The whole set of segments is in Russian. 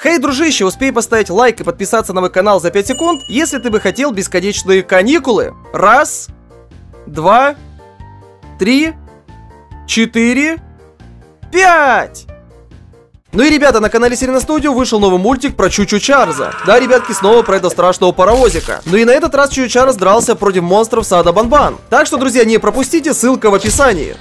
Хей, дружище, успей поставить лайк и подписаться на мой канал за 5 секунд, если ты бы хотел бесконечные каникулы. 1, 2, 3, 4, 5. Ну и, ребята, на канале Сирена Студио вышел новый мультик про Чучу Чарльза. Да, ребятки, снова про этого страшного паровозика. Ну и на этот раз Чучу Чарльз дрался против монстров Сада Банбан. Так что, друзья, не пропустите, ссылка в описании.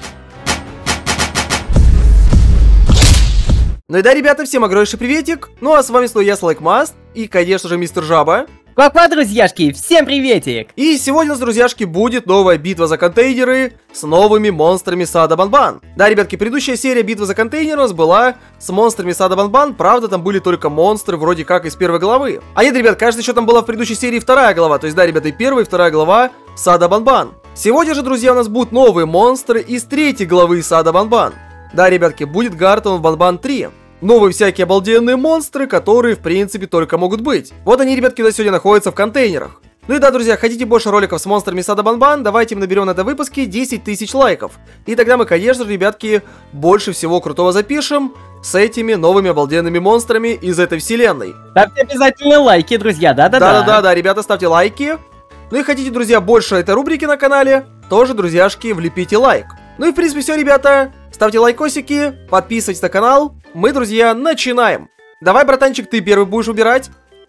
Ну и да, ребята, всем огромнейший приветик. Ну а с вами снова я, Слайкмаст, и, конечно же, мистер Жаба. Ква-ква, друзьяшки, всем приветик! И сегодня у нас, друзьяшки, будет новая битва за контейнеры с новыми монстрами Сада Банбан. Да, ребятки, предыдущая серия битвы за контейнеры у нас была с монстрами Сада Банбан. Правда, там были только монстры вроде как из первой главы. А нет, ребят, кажется, еще там была в предыдущей серии вторая глава. То есть, да, ребята, и первая, и вторая глава Сада Банбан. Сегодня же, друзья, у нас будут новые монстры из третьей главы Сада Банбан. Да, ребятки, будет Гартон в Банбан 3. Новые всякие обалденные монстры, которые, в принципе, только могут быть. Вот они, ребятки, у нас сегодня находятся в контейнерах. Ну и да, друзья, хотите больше роликов с монстрами Сада Банбан, давайте мы наберем на этом выпуске 10 тысяч лайков. И тогда мы, конечно же, ребятки, больше всего крутого запишем с этими новыми обалденными монстрами из этой вселенной. Ставьте обязательно лайки, друзья, да-да-да. Да-да-да, ребята, ставьте лайки. Ну и хотите, друзья, больше этой рубрики на канале, тоже, друзьяшки, влепите лайк. Ну и, в принципе, все, ребята. Ставьте лайкосики, подписывайтесь на канал. Мы, друзья, начинаем. Давай, братанчик, ты первый будешь убирать.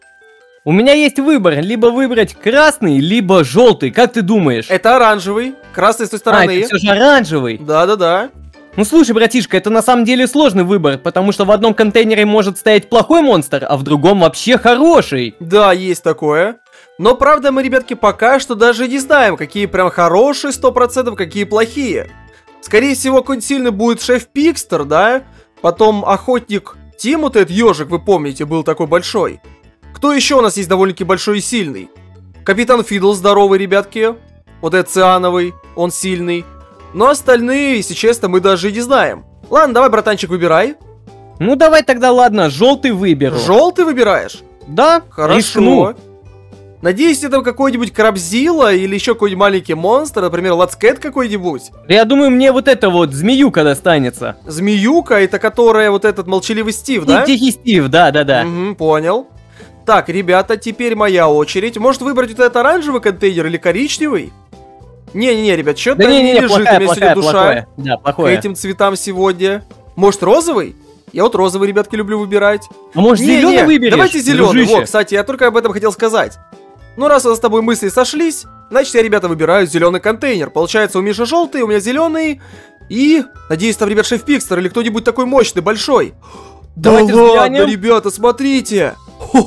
У меня есть выбор, либо выбрать красный, либо желтый, как ты думаешь? Это оранжевый, красный с той стороны. А, это все же оранжевый. Да-да-да. Ну слушай, братишка, это на самом деле сложный выбор, потому что в одном контейнере может стоять плохой монстр, а в другом вообще хороший. Да, есть такое. Но правда мы, ребятки, пока что даже не знаем, какие прям хорошие 100%, какие плохие. Скорее всего, какой-нибудь сильный будет шеф Пикстер, да? Потом охотник Тим, вот этот ежик, вы помните, был такой большой. Кто еще у нас есть довольно-таки большой и сильный? Капитан Фидл здоровый, ребятки. Вот этот циановый, он сильный. Но остальные, если честно, мы даже и не знаем. Ладно, давай, братанчик, выбирай. Ну давай тогда, ладно, желтый выберу. Желтый выбираешь? Да, хорошо. Рискну. Надеюсь, это какой-нибудь Крабзилла или еще какой-нибудь маленький монстр, например, Лацкэт какой-нибудь. Я думаю, мне вот это вот змеюка достанется. Змеюка, это которая вот этот молчаливый Стив, да? Тихий Стив, да-да-да. Угу, понял. Так, ребята, теперь моя очередь. Может выбрать вот этот оранжевый контейнер или коричневый? Не-не-не, ребят, что-то да не лежит плохая, у меня сегодня душа плохое. Да, плохое. к этим цветам сегодня. Может розовый? Я вот розовый, ребятки, люблю выбирать. А может зеленый выберешь? Давайте зеленый. Дружище. Вот, кстати, я только об этом хотел сказать. Ну, раз у нас с тобой мысли сошлись, значит, я, ребята, выбираю зеленый контейнер. Получается, у Миши желтый, у меня зеленый. И, надеюсь, там, ребят, шеф Пикстер или кто-нибудь такой мощный, большой. Давайте да ладно, взглянем. ребята, смотрите.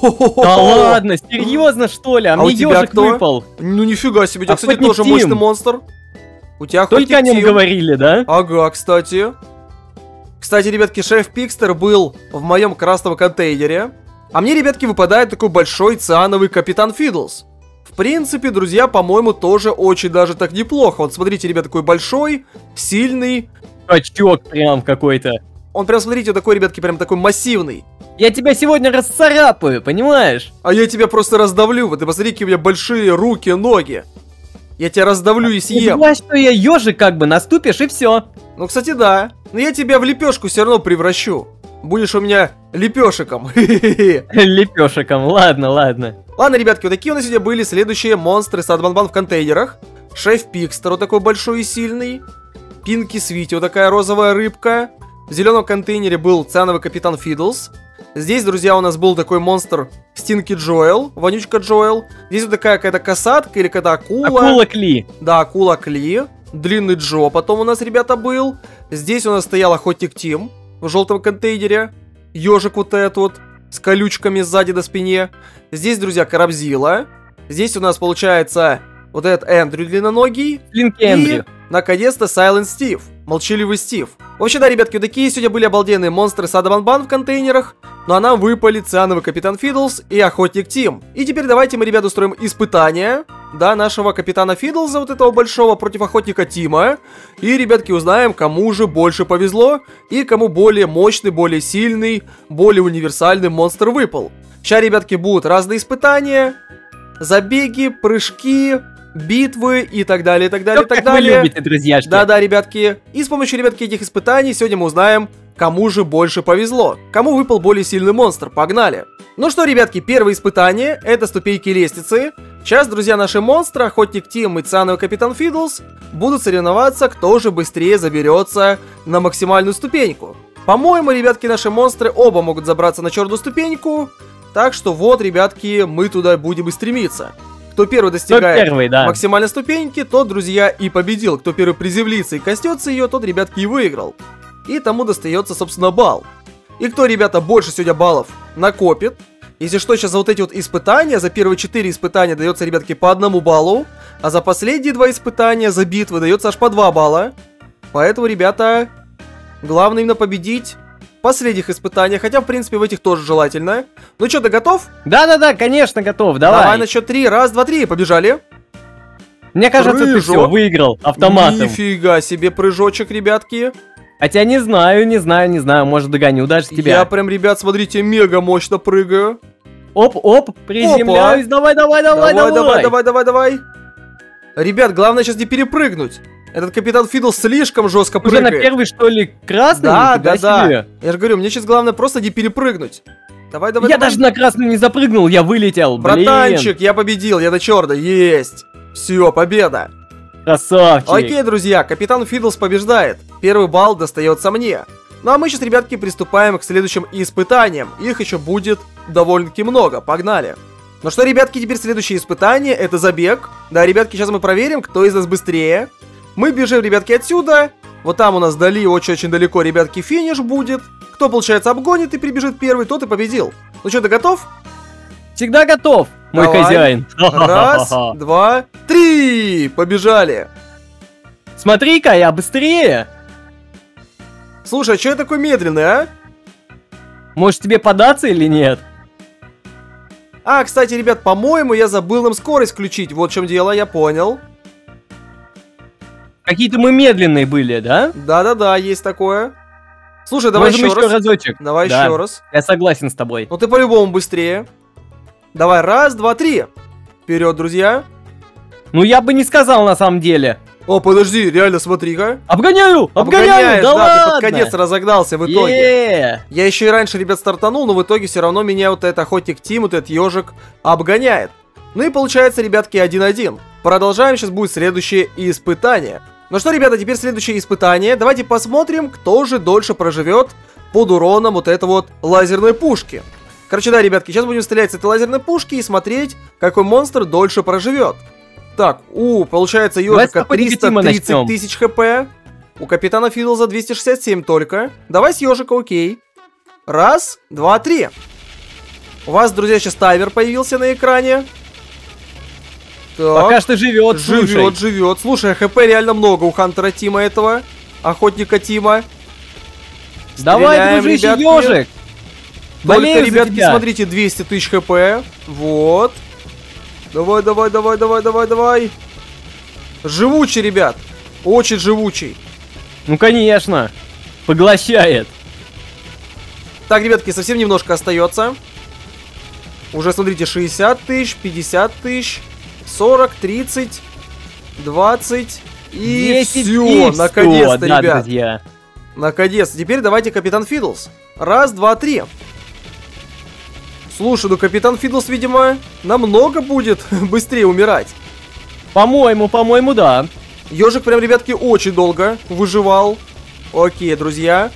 Да ладно, серьезно, что ли? А мне у тебя ежик кто? выпал. Ну, нифига себе, у тебя, кстати, Охотник тоже Тим. мощный монстр. У тебя Только о нем говорили, да? Ага, кстати. Кстати, ребятки, шеф Пикстер был в моем красном контейнере. А мне, ребятки, выпадает такой большой циановый Капитан Фидлс. В принципе, друзья, по-моему, тоже очень даже так неплохо. Вот смотрите, ребят, такой большой, сильный. Качок прям какой-то. Он прям, смотрите, вот такой, ребятки, прям такой массивный. Я тебя сегодня расцарапаю, понимаешь? А я тебя просто раздавлю. Вот ты посмотри, какие у меня большие руки, ноги. Я тебя раздавлю и съем. Ну, что я ежик как бы наступишь и все. Ну, кстати, да. Но я тебя в лепешку все равно превращу. Будешь у меня лепешиком. Лепешиком, ладно, ладно. Ладно, ребятки, вот такие у нас сегодня были следующие монстры Сада Банбан в контейнерах. Шеф Пикстер, вот такой большой и сильный. Пинки Свити, вот такая розовая рыбка. В зеленом контейнере был циановый Капитан Фидлс. Здесь, друзья, у нас был такой монстр Стинки Джоэл, Вонючка Джоэл. Здесь вот такая какая-то косатка или какая-то акула. Акула Кли. Да, акула Кли. Длинный Джо потом у нас, ребята, был. Здесь у нас стоял охотник Тим в желтом контейнере. Ежик вот этот вот с колючками сзади до спине. Здесь, друзья, Крабзилла. Здесь у нас получается вот этот Эндрю длинноногий. Слинки Эндрю. И, наконец-то, Silent Стив. Молчаливый Стив. Вообще, да, ребятки, вот такие сегодня были обалденные монстры Сада Банбан в контейнерах. Ну а нам выпали циановый Капитан Фидлс и охотник Тим. И теперь давайте мы, ребята, устроим испытание. Да, нашего Капитана Фидлза, вот этого большого, против охотника Тима. И, ребятки, узнаем, кому же больше повезло. И кому более мощный, более сильный, более универсальный монстр выпал. Сейчас, ребятки, будут разные испытания. Забеги, прыжки, битвы и так далее, и так далее, и так далее. Вы любите, друзьяшки. Да-да, ребятки. И с помощью, ребятки, этих испытаний сегодня мы узнаем, кому же больше повезло, кому выпал более сильный монстр. Погнали! Ну что, ребятки, первое испытание, это ступеньки лестницы. Сейчас, друзья, наши монстры, Охотник Тим и Цановый Капитан Фидлс, будут соревноваться, кто же быстрее заберется на максимальную ступеньку. По-моему, ребятки, наши монстры оба могут забраться на черную ступеньку. Так что вот, ребятки, мы туда будем и стремиться. Кто первый достигает максимальной ступеньки, тот, друзья, и победил. Кто первый приземлится и коснется ее, тот, ребятки, и выиграл. И тому достается, собственно, балл. И кто, ребята, больше сегодня баллов накопит. Если что, сейчас за вот эти вот испытания, за первые 4 испытания дается, ребятки, по 1 баллу. А за последние 2 испытания, за битвы, дается аж по 2 балла. Поэтому, ребята, главное именно победить в последних испытаниях. Хотя, в принципе, в этих тоже желательно. Ну что, ты готов? Да-да-да, конечно, готов, давай. Давай на счет 3, раз, два, 3, побежали. Мне кажется, ты все, выиграл автоматом. Нифига себе прыжочек, ребятки. Хотя не знаю, может догоню даже тебя. Я прям, ребят, смотрите, мега мощно прыгаю. Оп, приземляюсь, давай. Давай. Ребят, главное сейчас не перепрыгнуть. Этот Капитан Фидлс слишком жестко прыгает. Уже на первый, что ли, красный? Да. Я же говорю, мне сейчас главное просто не перепрыгнуть. Давай. Я даже на красный не запрыгнул, я вылетел, Братанчик, я победил, я до черта, есть. Все, победа. Красавчик. Окей, друзья, Капитан Фидлс побеждает. Первый балл достается мне. Ну а мы сейчас, ребятки, приступаем к следующим испытаниям. Их еще будет довольно-таки много. Погнали. Ну что, ребятки, теперь следующее испытание, это забег. Да, ребятки, сейчас мы проверим, кто из нас быстрее. Мы бежим, ребятки, отсюда. Вот там у нас вдали, очень-очень далеко, ребятки, финиш будет. Кто, получается, обгонит и прибежит первый, тот и победил. Ну что, ты готов? Всегда готов, мой хозяин. Раз, два, 3. Побежали. Смотри-ка, я быстрее. Слушай, а что я такой медленный, а? Может, тебе податься или нет? А, кстати, ребят, по-моему, я забыл им скорость включить. Вот в чем дело, я понял. Какие-то мы медленные были, да? Да, есть такое. Слушай, давай еще раз. Разочек. Давай еще раз. Я согласен с тобой. Ну ты по-любому быстрее. Давай, раз, два, 3. Вперед, друзья. Ну я бы не сказал на самом деле. О, подожди, реально, смотри-ка. Обгоняю, да ладно. Ты под конец разогнался в итоге. Я еще и раньше, ребят, стартанул, но в итоге все равно меня вот этот Охотник Тим, вот этот ежик обгоняет. Ну и получается, ребятки, 1-1. Продолжаем, сейчас будет следующее испытание. Ну что, ребята, теперь следующее испытание. Давайте посмотрим, кто же дольше проживет под уроном вот этой вот лазерной пушки. Короче, да, ребятки, сейчас будем стрелять с этой лазерной пушки и смотреть, какой монстр дольше проживет. Так, получается, ежика 330 тысяч хп. У Капитана Фидлза 267 только. Давай с ежика, окей. Раз, два, 3. У вас, друзья, сейчас таймер появился на экране. Так, пока что живет. Живет. Слушай, хп реально много у Хантера Тима этого. Охотника Тима. Давай, дружище, ежик. Только, ребятки, смотрите, 200 тысяч хп. Вот. Давай. Живучий, ребят. Очень живучий. Ну, конечно. Поглощает. Так, ребятки, совсем немножко остается. Уже, смотрите, 60 тысяч, 50 тысяч, 40, 30, 20 и все. Наконец-то, ребят. Друзья. Наконец-то. Теперь давайте Капитан Фидлс. Раз, два, 3. Слушай, ну Капитан Фидлс, видимо, намного будет быстрее умирать. По-моему, да. Ежик прям, ребятки, очень долго выживал. Окей, друзья.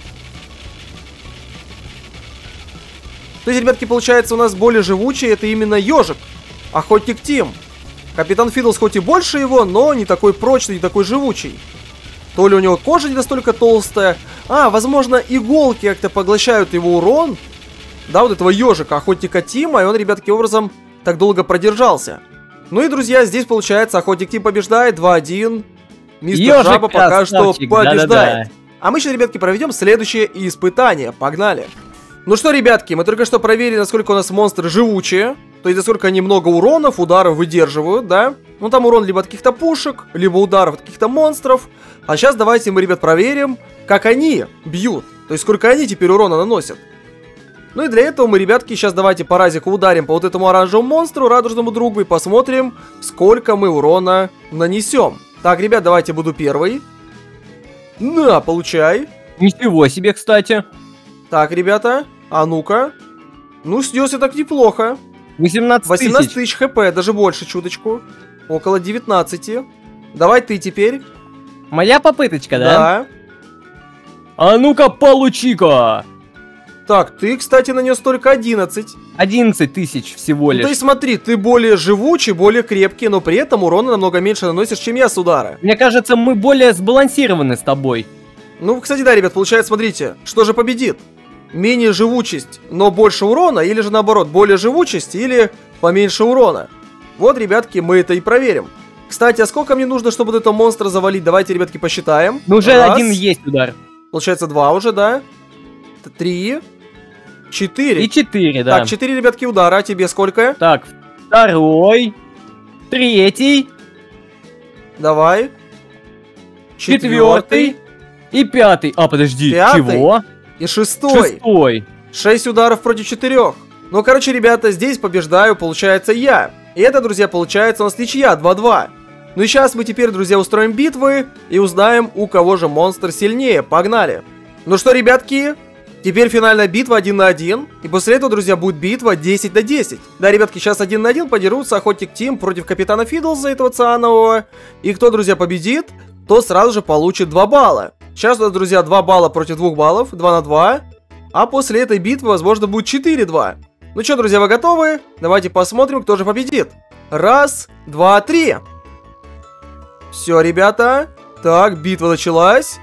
То есть, ребятки, получается, у нас более живучий это именно ежик. Охотник Тим. Капитан Фидлс хоть и больше его, но не такой прочный, не такой живучий. То ли у него кожа не настолько толстая. А, возможно, иголки как-то поглощают его урон. Да, вот этого ежика, Охотника Тима, и он, ребятки, образом так долго продержался. Ну и, друзья, здесь, получается, Охотник Тим побеждает 2-1. Мистер Жаба пока что побеждает. Да. А мы сейчас, ребятки, проведем следующее испытание. Погнали. Ну что, ребятки, мы только что проверили, насколько у нас монстры живучие. То есть, насколько они много уронов, ударов выдерживают, да? Ну, там урон либо от каких-то пушек, либо ударов от каких-то монстров. А сейчас давайте мы, ребят, проверим, как они бьют. То есть, сколько они теперь урона наносят. Ну и для этого мы, ребятки, сейчас давайте по разику ударим по вот этому оранжевому монстру, радужному другу, и посмотрим, сколько мы урона нанесем. Так, ребят, давайте буду первый. На, получай. Ничего себе, кстати. Так, ребята, а ну-ка. Ну, снес так неплохо. 18 тысяч хп, даже больше чуточку. Около 19. Давай ты теперь. Моя попыточка, да? Да. А ну-ка, получи-ка. Так, ты, кстати, нанес только 11. 11 тысяч всего Ну, лишь. то есть смотри, ты более живучий, более крепкий, но при этом урона намного меньше наносишь, чем я с удара. Мне кажется, мы более сбалансированы с тобой. Ну, кстати, да, ребят, получается, смотрите, что же победит? Менее живучесть, но больше урона, или же наоборот, более живучесть, или поменьше урона? Вот, ребятки, мы это и проверим. Кстати, а сколько мне нужно, чтобы этого монстра завалить? Давайте, ребятки, посчитаем. Ну, уже Раз. один есть удар. Получается, 2 уже, да? 3, 4. И 4, да. Так, 4, ребятки, удара. А тебе сколько? Так, второй, третий, Давай. четвертый и пятый. А, подожди, Пятый? чего? И шестой. Шестой. 6 ударов против 4. Ну, короче, ребята, здесь побеждаю, получается, я. И это, друзья, получается у нас ничья, 2-2. Ну и сейчас мы теперь, друзья, устроим битвы и узнаем, у кого же монстр сильнее. Погнали. Ну что, ребятки, теперь финальная битва 1 на 1. И после этого, друзья, будет битва 10 на 10. Да, ребятки, сейчас 1 на 1 подерутся Охотник Тим против Капитана Фидлза, этого цианового. И кто, друзья, победит, то сразу же получит 2 балла. Сейчас у нас, друзья, 2 балла против 2 баллов, 2 на 2. А после этой битвы, возможно, будет 4-2. Ну что, друзья, вы готовы? Давайте посмотрим, кто же победит. Раз, два, три. Все, ребята. Так, битва началась.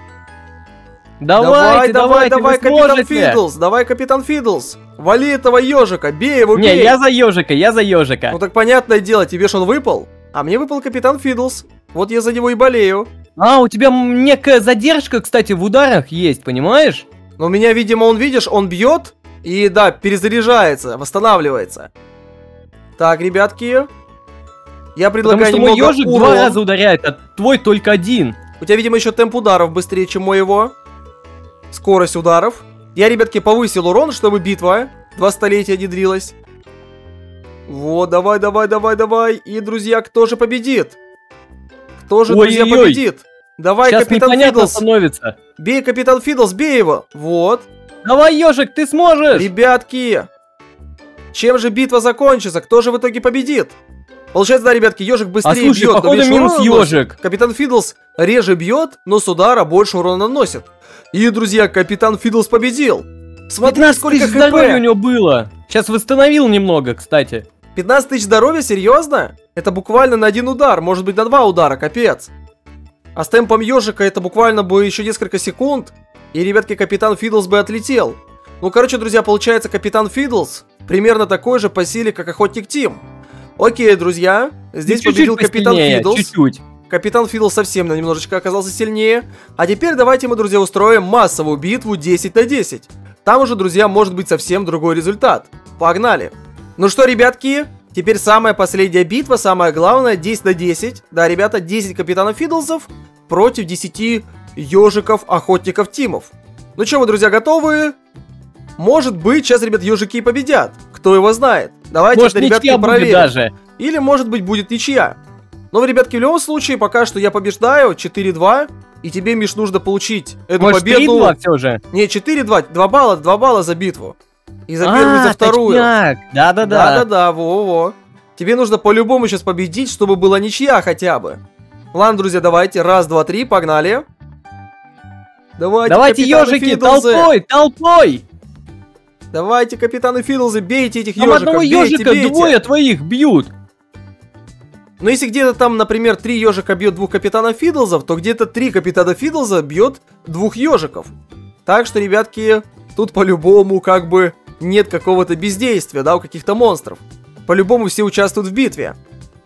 Давай, давай, Капитан сможете. Фидлз. Давай, Капитан Фидлз. Вали этого ежика, бей его, бей. Не, я за ежика. Ну так понятное дело, тебе ж он выпал. А мне выпал Капитан Фидлз. Вот я за него и болею. А, у тебя некая задержка, кстати, в ударах есть, понимаешь? Но у меня, видимо, он, видишь, он бьет и, да, перезаряжается, восстанавливается. Так, ребятки. Я предлагаю Потому что мой немного ежик урон. 2 раза ударяет, а твой только 1. У тебя, видимо, еще темп ударов быстрее, чем моего. Скорость ударов. Я, ребятки, повысил урон, чтобы битва 2 столетия не длилась. Вот, давай. И, друзья, кто же победит? Кто же, друзья, Ой-ой-ой. победит? Давай, Сейчас Капитан непонятно Фидлз. становится. Бей, Капитан Фидлз, бей его. Вот. Давай, ежик, ты сможешь. Ребятки. Чем же битва закончится? Кто же в итоге победит? Получается, да, ребятки, ежик быстрее слушай, бьет, но походу меньше минус урона наносит. ежик. Капитан Фидлз реже бьет, но с удара больше урона наносит. И, друзья, Капитан Фидлз победил. Смотрите, 15 сколько тысяч хп. здоровья у него было. Сейчас восстановил немного, кстати. 15 тысяч здоровья, серьезно? Это буквально на 1 удар, может быть на 2 удара, капец. А с темпом ежика это буквально бы еще несколько секунд, и, ребятки, Капитан Фидлз бы отлетел. Ну, короче, друзья, получается, Капитан Фидлз примерно такой же по силе, как Охотник Тим. Окей, друзья, здесь Чуть-чуть победил Капитан посильнее, Фидлз. чуть-чуть. Капитан Фидлз совсем немножечко оказался сильнее. А теперь давайте мы, друзья, устроим массовую битву 10 на 10. Там уже, друзья, может быть совсем другой результат. Погнали. Ну что, ребятки, теперь самая последняя битва, самое главное, 10 на 10. Да, ребята, 10 Капитанов Фидлзов против 10 ежиков-охотников Тимов. Ну что, вы, друзья, готовы? Может быть, сейчас, ребят, ежики и победят. Кто его знает. Давайте Может, это, ребятки, ничья будет проверим. даже. Или, может быть, будет ничья. Но, ребятки, в любом случае, пока что я побеждаю 4-2. И тебе, Миш, нужно получить эту Может, победу. 3-2 все же. Не, 4-2, 2 балла за битву. И за первую, и за вторую. Точняк. Да-да-да. Да-да-да, во-во. Тебе нужно по-любому сейчас победить, чтобы была ничья хотя бы. Ладно, друзья, давайте. Раз, два, три, погнали. Давайте, Капитаны ежики, Фидлзы. толпой. Давайте, Капитаны Фидлзы, бейте этих Там ежиков, одного бейте, ежика бейте. двое твоих бьют. Но если где-то там, например, 3 ежика бьет 2 Капитана Фидлзов, то где-то 3 Капитана Фидлза бьет 2 ежиков. Так что, ребятки, тут по-любому как бы нет какого-то бездействия, да, у каких-то монстров. По-любому все участвуют в битве.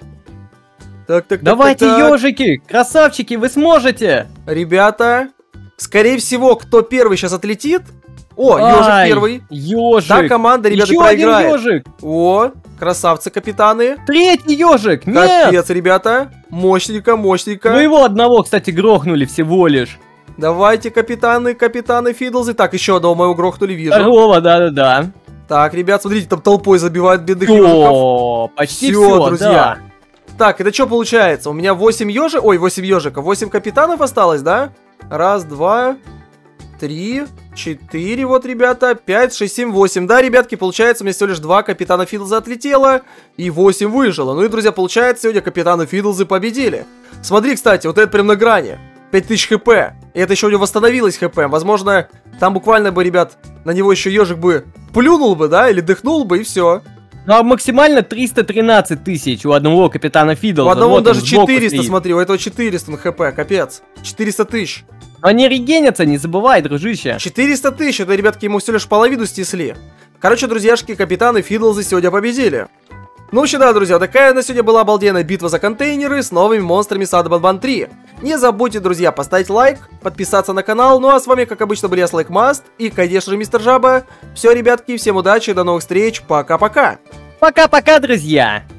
Так. Давайте, ежики, красавчики, вы сможете. Ребята, скорее всего, кто первый сейчас отлетит... О, ежик первый. Ежик. Та команда, ребята, Еще проиграет. один ежик. О, красавцы, капитаны. Третий ежик. Нет. Капец, ребята. Мощненько. Ну его одного, кстати, грохнули всего лишь. Давайте, капитаны Фидлзы. Так, еще одного моего грохнули, вижу. Второго, да-да-да. Так, ребят, смотрите, там толпой забивают бедных ежиков. О, почти все, друзья. Так, это что получается? У меня 8 ежиков. Ой, 8 ежиков. 8 капитанов осталось, да? Раз, два, 3, 4, вот, ребята, 5, 6, 7, 8. Да, ребятки, получается, у меня всего лишь 2 капитана Фидлза отлетело, и 8 выжило. Ну и, друзья, получается, сегодня капитаны Фидлзы победили. Смотри, кстати, вот это прям на грани. 5000 хп. И это еще у него восстановилось хп. Возможно, там буквально бы, ребят, на него еще ежик бы плюнул бы, да, или дыхнул бы, и все. Ну а максимально 313 тысяч у одного капитана Фидлза. У одного вот даже сбоку 400, стоит. смотри, у этого 400 на хп, капец. 400 тысяч. Но они регенятся, не забывай, дружище. 400 тысяч, это, ребятки, ему всего лишь половину снесли. Короче, друзьяшки, капитаны Фидлзы сегодня победили. Ну, вообще, да, друзья, такая на сегодня была обалденная битва за контейнеры с новыми монстрами Сада Банбан 3. Не забудьте, друзья, поставить лайк, подписаться на канал. Ну, а с вами, как обычно, был я, Слайкмаст, и, конечно же, Мистер Жаба. Все, ребятки, всем удачи, до новых встреч, пока-пока. Пока-пока, друзья.